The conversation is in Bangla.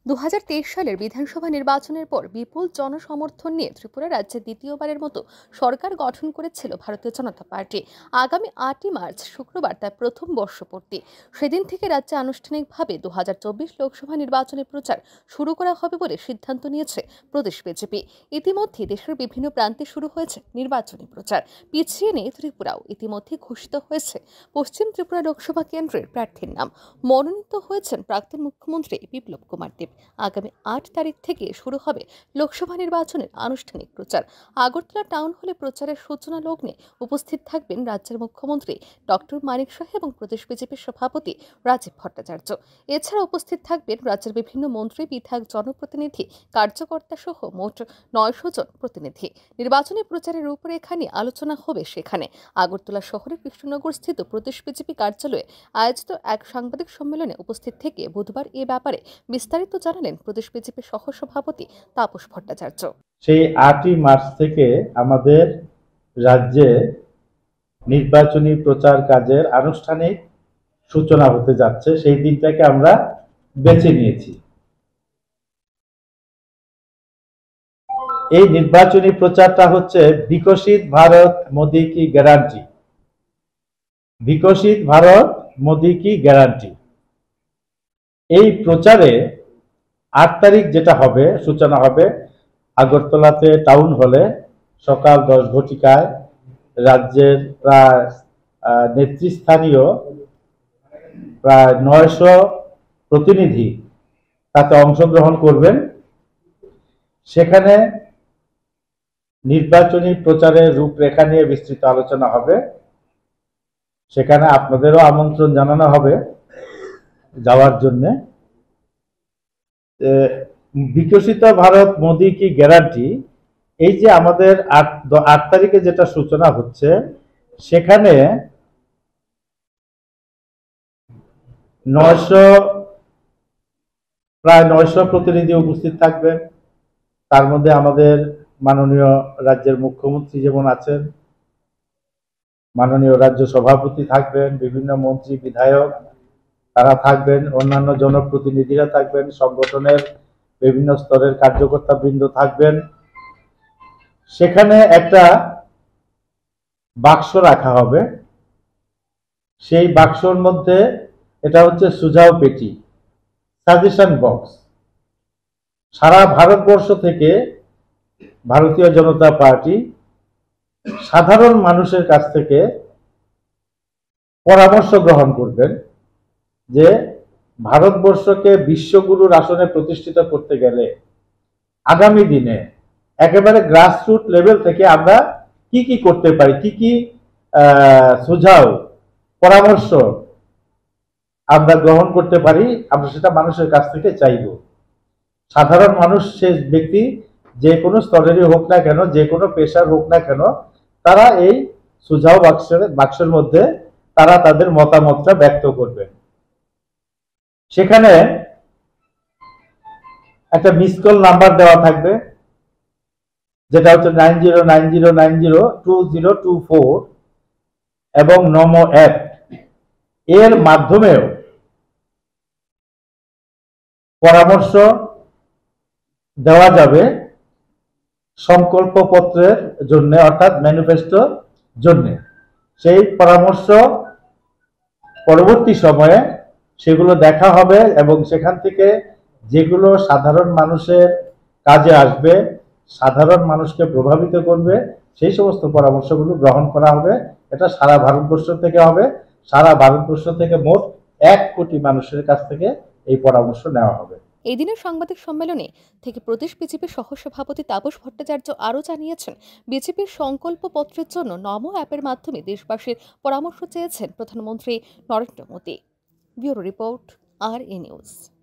2023 সালের বিধানসভা নির্বাচনের পর বিপুল জনসমর্থন নিয়ে ত্রিপুরা রাজ্যে দ্বিতীয়বারের মতো সরকার গঠন করেছিল ভারতীয় জনতা পার্টি। আগামী 8ই মার্চ শুক্রবার তার প্রথম বর্ষপূর্তি। সেদিন থেকে রাজ্যে আনুষ্ঠানিকভাবে 2024 লোকসভা নির্বাচনের প্রচার শুরু করা হবে বলে সিদ্ধান্ত নিয়েছে প্রদেশ বিজেপি। ইতিমধ্যে দেশের বিভিন্ন প্রান্তে শুরু হয়েছে নির্বাচনী প্রচার। পিছিয়ে নেই ত্রিপুরাও। ইতিমধ্যে ঘোষিত হয়েছে পশ্চিম ত্রিপুরা লোকসভা কেন্দ্রের প্রার্থীর নাম। মনোনীত হয়েছেন প্রাক্তন মুখ্যমন্ত্রী বিপ্লব কুমার দেব। আগামী 8 তারিখ থেকে শুরু হবে লোকসভা নির্বাচনের আনুষ্ঠানিক প্রচার। আগরতলা টাউন হলে প্রচারের সূচনা লগ্নে উপস্থিত থাকবেন রাজ্যের মুখ্যমন্ত্রী ডক্টর মানিক শাহ এবং প্রদেশ বিজেপির সভাপতি রাজীব ভট্টাচার্য। এছাড়া উপস্থিত থাকবেন রাজ্যের বিভিন্ন মন্ত্রী, বিধায়ক, জনপ্রতিনিধি, কার্যকর্তা সহ মোট 900 জন প্রতিনিধি। নির্বাচনী প্রচারের রূপরেখা নিয়ে আলোচনা হবে সেখানে। আগরতলা শহরের কৃষ্ণনগর স্থিত প্রদেশ বিজেপি কার্যালয়ে আয়োজিত এক সাংবাদিক সম্মেলনে উপস্থিত থেকে বুধবার এ ব্যাপারে বিস্তারিত জানালেন প্রদেশ বিজেপির সহসভাপতি তাপস ভট্টাচার্য। সেই 8ই মার্চ থেকে আমাদের রাজ্যে নির্বাচনী প্রচার কাজের আনুষ্ঠানিক সূচনা হতে যাচ্ছে। সেই দিনটাকে আমরা বেছে নিয়েছি। এই নির্বাচনী প্রচারটা হচ্ছে বিকশিত ভারত মোদি কি গ্যারান্টি। বিকশিত ভারত মোদি কি গ্যারান্টি। এই প্রচারে 8 তারিখ যেটা হবে, সূচনা হবে আগরতলাতে টাউন হলে সকাল 10 ঘটিকায়। রাজ্যের প্রায় নেতৃস্থানীয় প্রায় 900 প্রতিনিধি তাতে অংশগ্রহণ করবেন। সেখানে নির্বাচনী প্রচারের রূপরেখা নিয়ে বিস্তৃত আলোচনা হবে। সেখানে আপনাদেরও আমন্ত্রণ জানানো হবে যাওয়ার জন্য। বিকশিত ভারত মোদি কি গ্যারান্টি, এই যে আমাদের 8 তারিখে যেটা সূচনা হচ্ছে, সেখানে 900 প্রতিনিধি উপস্থিত থাকবে। তার মধ্যে আমাদের মাননীয় রাজ্যের মুখ্যমন্ত্রী যেমন আছেন, মাননীয় রাজ্য সভাপতি থাকবেন, বিভিন্ন মন্ত্রী, বিধায়ক তারা থাকবেন, অন্যান্য জনপ্রতিনিধিরা থাকবেন, সংগঠনের বিভিন্ন স্তরের কার্যকর্তা বৃন্দ থাকবেন। সেখানে একটা বাক্স রাখা হবে। সেই বাক্সর মধ্যে এটা হচ্ছে সুঝাও পেটি, সাজেশন বক্স। সারা ভারতবর্ষ থেকে ভারতীয় জনতা পার্টি সাধারণ মানুষের কাছ থেকে পরামর্শ গ্রহণ করবেন যে ভারতবর্ষকে বিশ্বগুরুর আসনে প্রতিষ্ঠিত করতে গেলে আগামী দিনে একেবারে গ্রাসরুট লেভেল থেকে আমরা কি কি করতে পারি, কি কি সুঝাও পরামর্শ আমরা গ্রহণ করতে পারি, আমরা সেটা মানুষের কাছ থেকে চাইব। সাধারণ মানুষ, সে ব্যক্তি যে কোনো স্তরেরই হোক না কেন, যে কোনো পেশার হোক না কেন, তারা এই সুঝাও বাক্সের মধ্যে তারা তাদের মতামতটা ব্যক্ত করবেন। সেখানে একটা মিস কল নাম্বার দেওয়া থাকবে, যেটা হচ্ছে 9090902024 এবং নমো অ্যাপ এর মাধ্যমেও পরামর্শ দেওয়া যাবে সংকল্প পত্রের জন্য, অর্থাৎ ম্যানিফেস্টো জন্য। সেই পরামর্শ পরবর্তী সময়ে সেগুলো দেখা হবে এবং সেখান থেকে যেগুলো সাধারণ মানুষের কাজে আসবে, সাধারণ মানুষকে প্রভাবিত করবে, সেই সমস্ত পরামর্শগুলো গ্রহণ করা হবে। এটা সারা ভারতবর্ষ থেকে হবে। সারা ভারতবর্ষ থেকে মোট 1 কোটি মানুষের কাছ থেকে এই পরামর্শ নেওয়া হবে। এই দিনের সাংবাদিক সম্মেলনে থেকে প্রদেশ বিজেপির সহসভাপতি তাপস ভট্টাচার্য আরও জানিয়েছেন, বিজেপির সংকল্প পত্রের জন্য নমো অ্যাপের মাধ্যমে দেশবাসীর পরামর্শ চেয়েছেন প্রধানমন্ত্রী Narendra Modi. Bureau report, RA news.